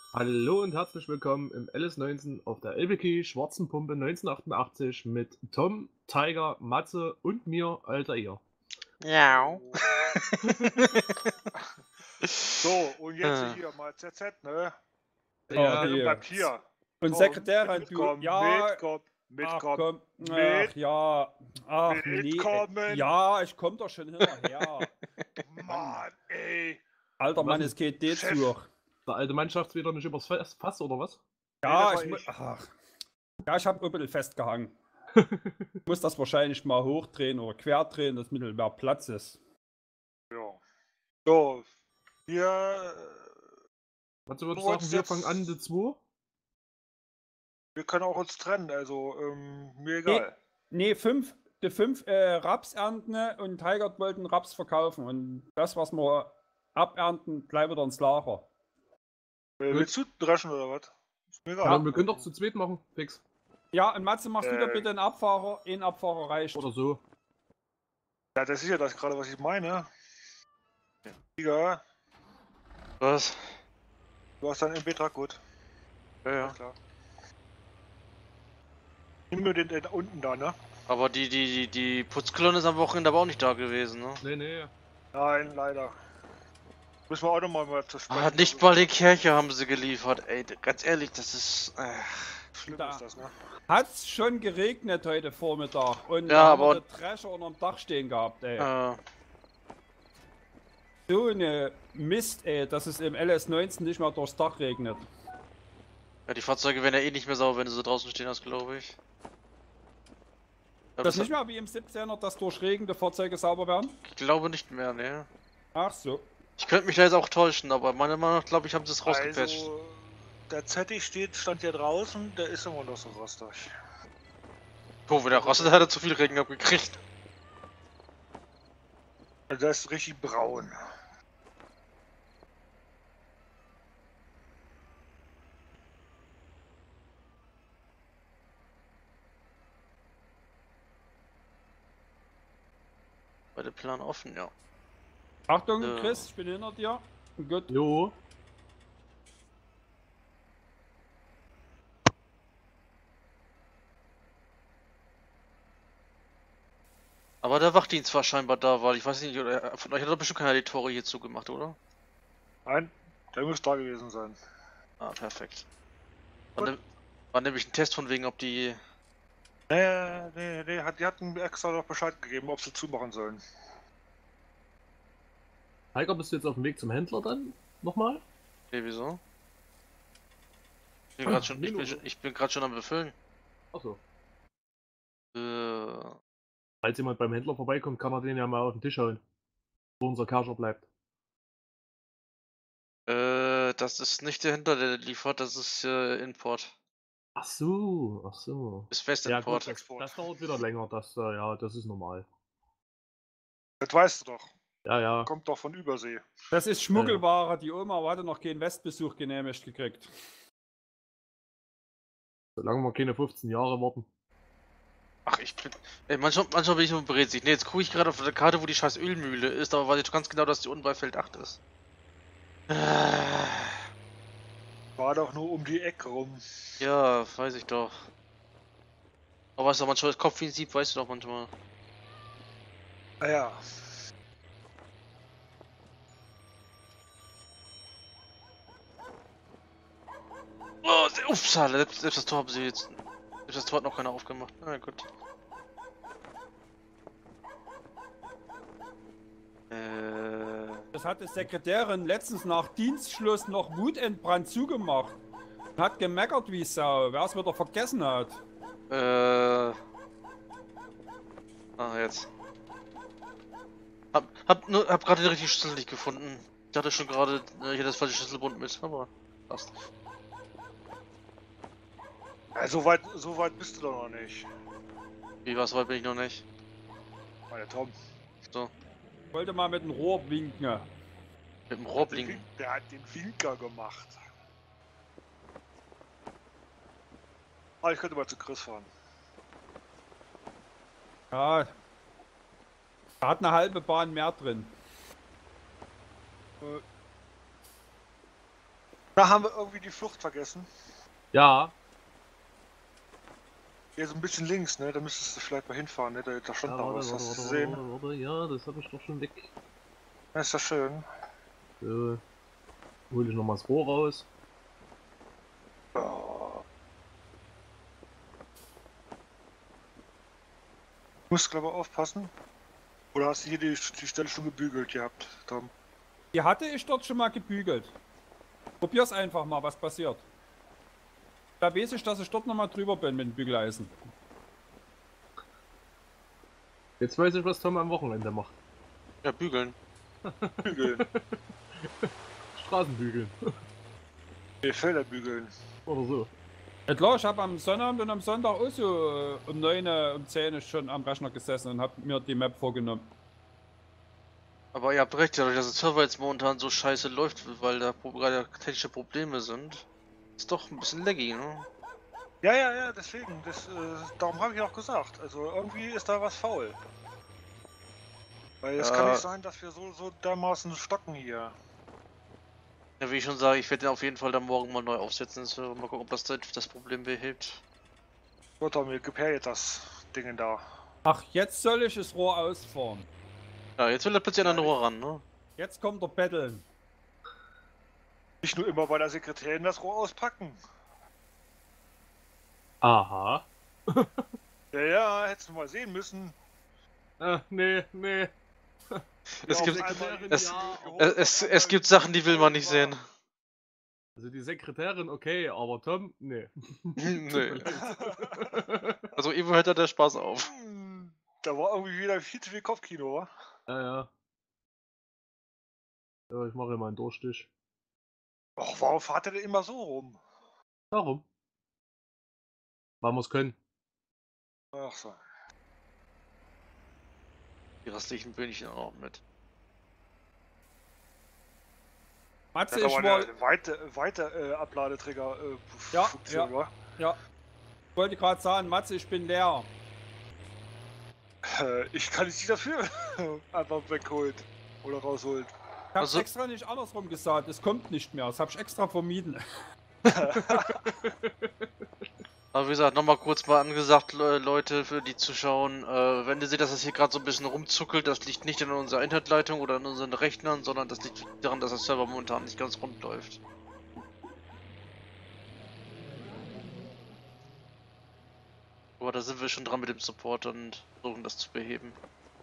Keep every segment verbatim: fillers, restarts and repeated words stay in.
Hallo und herzlich willkommen im L S neunzehn auf der Elbeke Schwarzen Pumpe neunzehnhundertachtundachtzig mit Tom, Tiger, Matze und mir, Alter ihr. Ja. So, und jetzt Ah. hier mal Z Z, ne? Ja, Wer hier. bleibt hier? Und Tom, Sekretärin, du, mitkommen, ja, mitkommen, ach mitkommen, komm, mit, ach ja, ach nee, mitkommen. ja, ich komm doch schon hinterher. Mann, ey. Alter Mann, Was es geht dir Chef. zu. der alte Mann schafft wieder nicht übers Fass, Fass oder was? Ja, Nee, das ich, war mu- ich. ach, ja, ich hab ein bisschen festgehangen. Ich muss das wahrscheinlich mal hochdrehen oder querdrehen, dass mittel mehr Platz ist. Ja. So, hier, Matze würde Du ich sagen, wolltest wir jetzt- fangen an, die zwei. wir können auch uns trennen, also ähm, mir Nee, egal. nee, fünf, die fünf äh, Raps ernten und Tigert wollten Raps verkaufen und das, was wir abernten, bleibt wieder ins Lager. Äh, willst du dreschen oder was? Ist mir egal. Ja, wir können doch zu zweit machen, fix. Ja, und Matze, machst du da Äh. bitte einen Abfahrer? Ein Abfahrer reicht. Oder so. Ja, das ist ja das gerade, was ich meine. Digga, Was? du hast deinen M B-Trag gut. Ja, ja. Klar. Nimm nur den, den unten da, ne? Aber die, die, die, die Putzkolonne ist am Wochenende aber auch nicht da gewesen, ne? Nee, nee. Nein, leider. Müssen wir auch nochmal mal zu sprechen. Ah, nicht mal die Kirche haben sie geliefert, ey. Ganz ehrlich, das ist. Äh. Schlimm Da. ist das, ne? Hat's schon geregnet heute Vormittag und Ja, da haben aber- wir den Drescher unterm Dach stehen gehabt, ey. Äh, So eine Mist, ey, dass es im L S neunzehn nicht mehr durchs Dach regnet. ja, die Fahrzeuge werden ja eh nicht mehr sauber, wenn du so draußen stehen hast, glaube ich. Ja, Das das nicht mehr wie im siebzehner, dass durch Regen die Fahrzeuge sauber werden? Ich glaube nicht mehr, ne? Ach so. Ich könnte mich da jetzt auch täuschen, aber meiner Meinung nach, glaube ich, haben sie es rausgepatcht. Also, der Zetti steht, stand hier draußen, der ist immer noch so rostig. Oh, wenn der rostet, hat er zu viel Regen abgekriegt. Also, der ist richtig braun. Bei dem Plan offen, ja. Achtung, Ja. Chris, ich bin hinter dir. Gut. Jo. Aber der Wachdienst war scheinbar da, weil ich weiß nicht, oder von euch hat doch bestimmt keiner die Tore hier zugemacht, oder? Nein, der muss da gewesen sein. Ah, perfekt. War, Gut. ne, war nämlich ein Test von wegen, ob die. Nee, nee, nee, hat, die hatten extra noch Bescheid gegeben, ob sie zumachen sollen. Tiger, bist du jetzt auf dem Weg zum Händler dann? Nochmal? Nee, wieso? Ich bin Ah, gerade schon, ich bin, Minus. schon- ich bin gerade schon am Befüllen. Achso. Äh, Falls jemand beim Händler vorbeikommt, kann er den ja mal auf den Tisch hauen. Wo unser Kercher bleibt. äh, das ist nicht der Händler, der liefert, das ist äh, Import. Ach so, ach so. Ist fest Ja, Import. gut, das, das dauert wieder länger, das, äh, ja, das ist normal. Das weißt du doch. Ja, ja. Kommt doch von Übersee. Das ist Schmuggelware. Die Oma hatte noch keinen Westbesuch genehmigt gekriegt. Solange wir keine fünfzehn Jahre warten. Ach, ich bin. Ey, manchmal, manchmal bin ich nur berät. Ne, jetzt gucke ich gerade auf der Karte, wo die scheiß Ölmühle ist, aber weiß ich ganz genau, dass die unten bei Feld acht ist. Äh, War doch nur um die Ecke rum. ja, weiß ich doch. Aber weißt du, manchmal ist Kopf wie ein Sieb, weißt du doch manchmal. Naja. Oh, se- ups, selbst, selbst das Tor haben sie jetzt. Selbst das Tor hat noch keiner aufgemacht. Na gut. Äh. Das hat die Sekretärin letztens nach Dienstschluss noch wutentbrannt zugemacht. Und hat gemeckert wie Sau, wer es wieder vergessen hat. Äh. Ah, jetzt. Hab, hab, nur, hab gerade den richtigen Schlüssel nicht gefunden. Ich hatte schon gerade, äh, ich hatte das falsche Schlüsselbund mit, aber passt. Ja, so weit, so weit bist du doch noch nicht. Wie war es weit bin ich noch nicht. Meine Tom. So, Ich wollte mal mit dem Rohr winken. mit dem Der, Rohrbling. Wink- der hat den Winker gemacht. Ah, ich könnte mal zu Chris fahren. Ja. Da hat eine halbe Bahn mehr drin. Da haben wir irgendwie die Flucht vergessen. Ja. Hier so ein bisschen links, ne? Da müsstest du vielleicht mal hinfahren, ne? Da, da stand Ja, noch warte, was. warte, Hast du warte, gesehen? warte, warte, ja, das habe ich doch schon weg. Ja, ist das schön. So. Hol ich nochmal das Rohr raus. Oh. Musst glaube ich aufpassen. Oder hast du hier die, die Stelle schon gebügelt gehabt, Tom? Die hatte ich dort schon mal gebügelt. Probier's einfach mal, was passiert. Da weiß ich, dass ich dort nochmal drüber bin mit dem Bügeleisen. Jetzt weiß ich, was Tom am Wochenende macht. Ja, bügeln. Bügeln. Straßenbügeln. Nee, Felder bügeln. Oder so. Ja klar, ich habe am Sonnabend und am Sonntag auch so äh, um neun, um zehn schon am Rechner gesessen und habe mir die Map vorgenommen. Aber ihr habt recht, dadurch, dass der Server jetzt momentan so scheiße läuft, weil da pro- gerade technische Probleme sind, ist doch ein bisschen laggy, ne? Ja, ja, ja, deswegen. Das, äh, darum habe ich auch gesagt. Also irgendwie ist da was faul. Weil es Ja. kann nicht sein, dass wir so, so dermaßen stocken hier. Ja, wie ich schon sage, ich werde den auf jeden Fall dann morgen mal neu aufsetzen, so, mal gucken, ob das das Problem behebt. Gut, Tom, mir gib her jetzt das Ding da. Ach, jetzt soll ich das Rohr ausfahren. Ja, jetzt will er plötzlich an eine Rohr ran, ne? Jetzt kommt der Betteln. Nicht nur immer bei der Sekretärin das Rohr auspacken. Aha. Ja, ja, hättest du mal sehen müssen. Äh, nee, nee. Es Ja, gibt, auf einmal in es, die Höhe gehoben, es, es, auf es einmal gibt Sachen, die will man nicht sehen. Also die Sekretärin okay, aber Tom, nee. Nee. Also Ivo hört da der Spaß auf. Hm, Da war irgendwie wieder viel zu viel Kopfkino, wa? Ja, ja. Ja, ich mache hier mal einen Durchstich. Och, warum fahrt ihr denn immer so rum? Warum? Weil wir es können. Ach so. Die restlichen Böhnchen auch mit. Matze, Das ich ist war, aber eine weite, weite äh, Abladeträger äh, Ja, Funktion, ja. wa? ja, ich wollte gerade sagen, Matze, ich bin leer. Äh, ich kann nicht dafür einfach wegholt oder rausholt. Ich habe Also- extra nicht andersrum gesagt, es kommt nicht mehr, das habe ich extra vermieden. Aber wie gesagt, nochmal kurz mal angesagt, Le- Leute, für die zuschauen, äh, wenn ihr seht, dass das hier gerade so ein bisschen rumzuckelt, das liegt nicht an unserer Internetleitung oder an unseren Rechnern, sondern das liegt daran, dass der Server momentan nicht ganz rund läuft. Aber da sind wir schon dran mit dem Support und versuchen das zu beheben.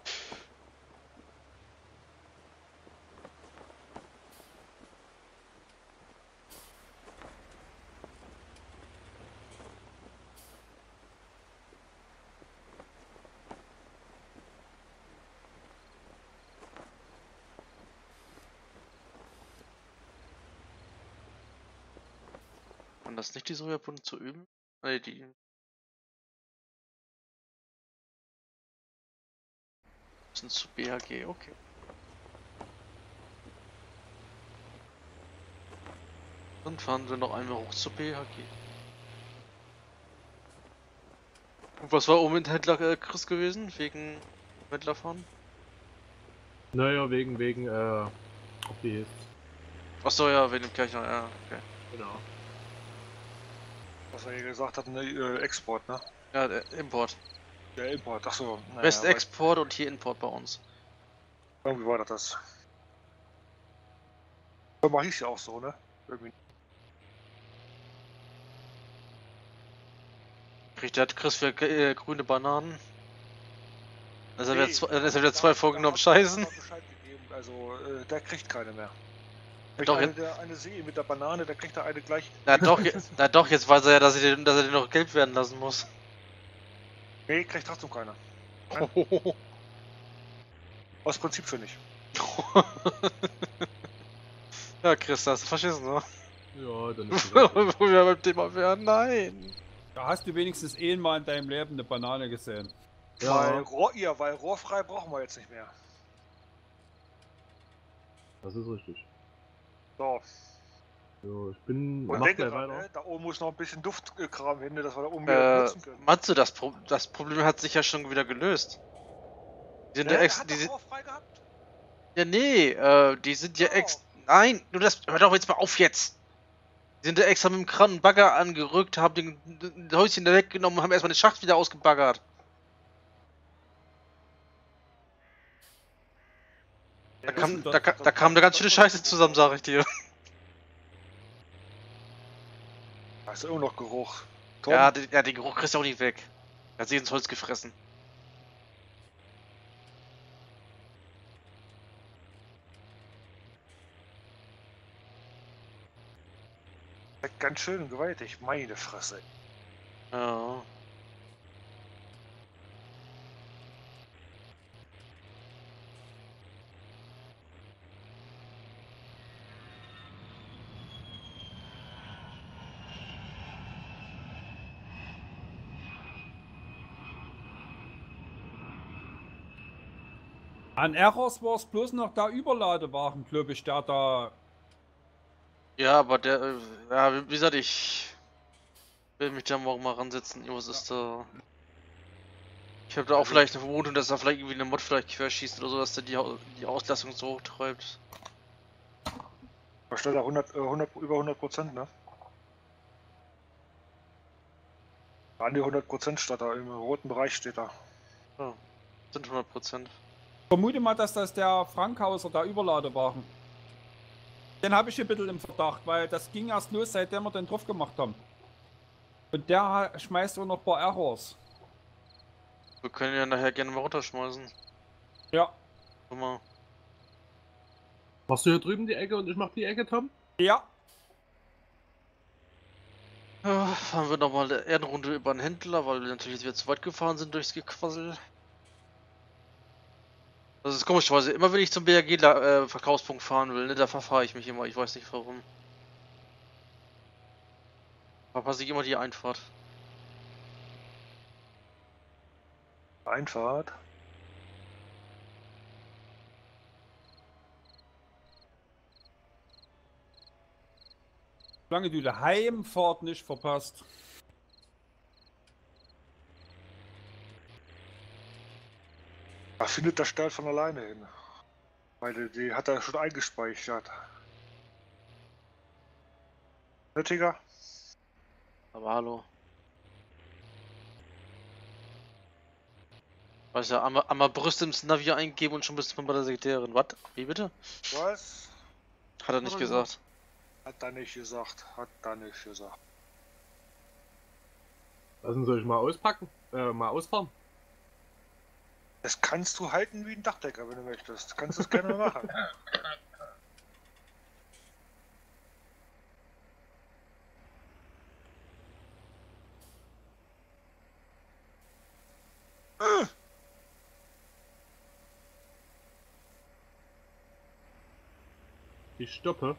Und das nicht die Sojabohnen zu üben? Nee, die. Sind zu B H G, okay. Dann fahren wir noch einmal hoch zu B H G. Und was war oben in Händler äh, Chris gewesen? Wegen Händlerfahren? Naja, wegen, wegen, äh, wie hieß. Achso, ja, wegen dem Kirchner, ja, okay. Genau. Was er hier gesagt hat, ne, äh, Export, ne? Ja, der Import. Der Import, achso. Naja, West aber Export und hier Import bei uns. Irgendwie war das das. Firma hieß ja auch so, ne? Irgendwie. Kriegt der Chris für äh, grüne Bananen? Also Nee, er wieder, dann ist er wieder da- zwei da vorgenommen hat- scheißen. hat er Bescheid gegeben. Also, äh, der kriegt keine mehr. Kriegt Doch, eine, jetzt- der eine See mit der Banane, der kriegt da eine gleich. Na doch, jetzt, na doch, jetzt weiß er ja, dass er den, dass er den noch gelb werden lassen muss. Nee, kriegt trotzdem keiner. Aus Prinzip für nicht. Ja, Chris, da hast du verschissen, ne? Ja, dann ist es okay. Wo wir beim Thema wären, nein. Da hast du wenigstens einmal in deinem Leben eine Banane gesehen. Weil, Ja, Rohr, ja, weil rohrfrei brauchen wir jetzt nicht mehr. das ist richtig. So. So, ich bin, Und mach denke gleich dran, weiter. ne? Da oben muss noch ein bisschen Duftkram hin, ne, dass wir da oben wieder Äh, nutzen können. Matze, das, Pro das Problem hat sich ja schon wieder gelöst. Die sind Ne, ja der ex... hat Die doch sind, rohrfrei gehabt. ja, nee, äh, die sind ja Doch. ex... Nein, du das... Hör doch jetzt mal auf jetzt! Die sind da extra mit dem Kran und Bagger angerückt, haben den, den Häuschen da weggenommen und haben erstmal den Schacht wieder ausgebaggert. Da kam, da, ka- da kam eine ganz schöne Scheiße zusammen, sag ich dir. Da ist immer noch Geruch. Tom, Ja, den, ja, den Geruch kriegst du auch nicht weg. Er hat sich ins Holz gefressen. ganz schön gewaltig, meine Fresse. Ja. An Errors war es bloß noch der Überladewagen, glaube ich, der da. Ja, aber der, äh, ja, wie wie gesagt, ich will mich da morgen mal ransetzen. Irgendwas ist da. Ich habe da auch vielleicht eine Vermutung, dass da vielleicht irgendwie eine Mod vielleicht querschießt oder so, dass der die, Au- die Auslastung so hoch treibt. Was steht da? hundert, äh, hundert, über hundert Prozent, ne? An die hundert Prozent steht da, im roten Bereich steht da. Ja, sind hundert Prozent. Ich vermute mal, dass das der Frankhauser, der Überladewagen. Den habe ich ein bisschen im Verdacht, weil das ging erst los, seitdem wir den drauf gemacht haben. Und der ha- schmeißt auch noch ein paar Errors. Wir können ja nachher gerne mal runterschmeißen. Ja. Guck mal. Machst du hier drüben die Ecke und ich mach die Ecke, Tom? Ja. Ja, fahren wir nochmal eine Erdenrunde über den Händler, weil wir natürlich wieder zu weit gefahren sind durchs Gequassel. Das ist komischerweise, immer wenn ich zum B R G-Verkaufspunkt fahren will, ne, da verfahre ich mich immer, ich weiß nicht warum. Verpasse ich immer die Einfahrt. Einfahrt. Solange du die Heimfahrt nicht verpasst. Da findet der Stall von alleine hin. Weil die, die hat er schon eingespeichert. Nötiger? Aber hallo. Weißt ja, einmal, einmal Brüste ins Navi eingeben und schon bist du bei der Sekretärin. Was? Wie bitte? Was? Hat er nicht Oder gesagt. Hat er nicht gesagt. Hat er nicht gesagt. Also soll ich mal auspacken? Äh, mal ausfahren? Das kannst du halten wie ein Dachdecker, wenn du möchtest. Kannst du es gerne machen. Ich stoppe.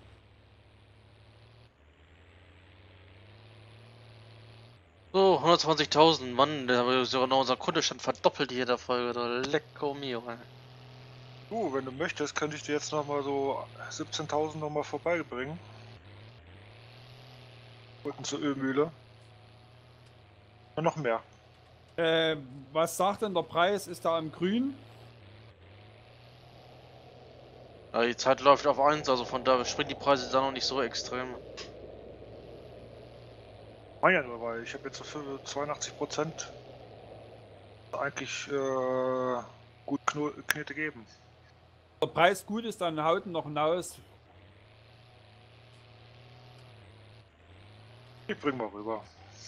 So, hundertzwanzigtausend, Mann, da haben wir sogar noch unser Kundenstand verdoppelt hier in der Folge. Da. Lecco mio, ey. Du, wenn du möchtest, könnte ich dir jetzt noch mal so siebzehntausend noch mal vorbeibringen. Unten zur Ölmühle. Und noch mehr. Äh, was sagt denn der Preis? Ist da im Grün? Ja, die Zeit läuft auf eins, also von daher springen die Preise da noch nicht so extrem. Mein ja nur, weil ich habe jetzt so für zweiundachtzig Prozent eigentlich äh, gut Kno Knete geben. Der Preis gut ist, dann haut ihn noch hinaus. Ich bring mal rüber.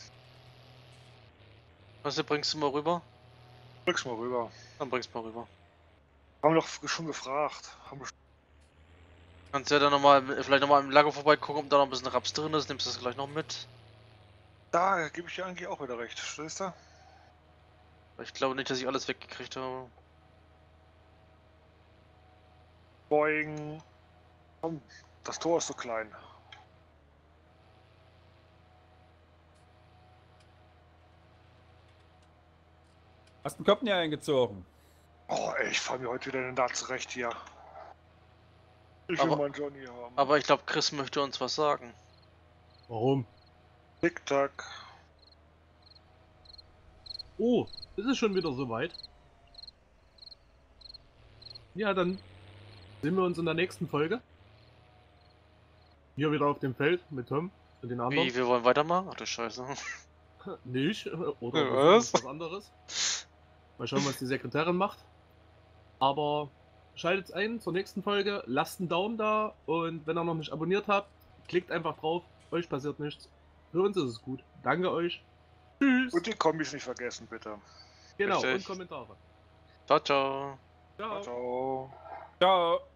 Was, du bringst du mal rüber? Bring's mal rüber. Dann bringst du mal rüber. Haben wir doch schon gefragt. Haben wir Kannst ja dann nochmal, vielleicht nochmal im Lager vorbeigucken, ob da noch ein bisschen Raps drin ist, nimmst du das gleich noch mit. Da gebe ich dir eigentlich auch wieder recht, stehst du? Ich glaube nicht, dass ich alles weggekriegt habe. Boing. Komm, das Tor ist so klein. Hast den Kopf nicht eingezogen? Oh, ey, ich fahr mir heute wieder eine Naht zurecht hier. Ich will Aber- meinen Johnny haben. Aber ich glaube, Chris möchte uns was sagen. Warum? Tick-Tack. Oh, ist es schon wieder soweit? Ja, dann sehen wir uns in der nächsten Folge. Hier wieder auf dem Feld mit Tom und den anderen. Wie, wir wollen weitermachen? Ach du Scheiße. Nicht. Oder Ja, wir was? versuchen was anderes. Mal schauen, was die Sekretärin macht. Aber schaltet ein zur nächsten Folge, lasst einen Daumen da und wenn ihr noch nicht abonniert habt, klickt einfach drauf. Euch passiert nichts. Für uns ist es gut. Danke euch. Tschüss. Und die Kombis nicht vergessen, bitte. Genau, Richtig. und Kommentare. Ciao, ciao. Ciao. Ciao. Ciao.